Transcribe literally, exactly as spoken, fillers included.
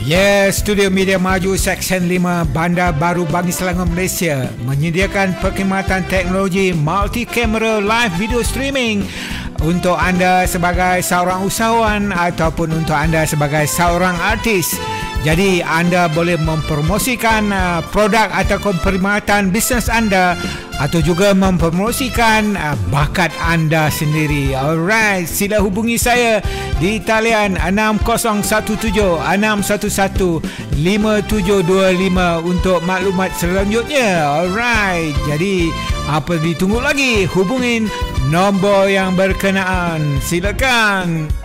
Yes, Studio Media Maju Seksyen lima Bandar Baru Bangi Selangor, Malaysia menyediakan perkhidmatan teknologi multi-camera live video streaming untuk anda sebagai seorang usahawan ataupun untuk anda sebagai seorang artis. Jadi anda boleh mempromosikan uh, produk ataupun perkhidmatan bisnes anda atau juga mempromosikan uh, bakat anda sendiri. Alright, sila hubungi saya di talian enam kosong satu tujuh enam satu satu lima tujuh dua lima untuk maklumat selanjutnya. Alright, jadi apa ditunggu lagi? Hubungin nombor yang berkenaan. Silakan.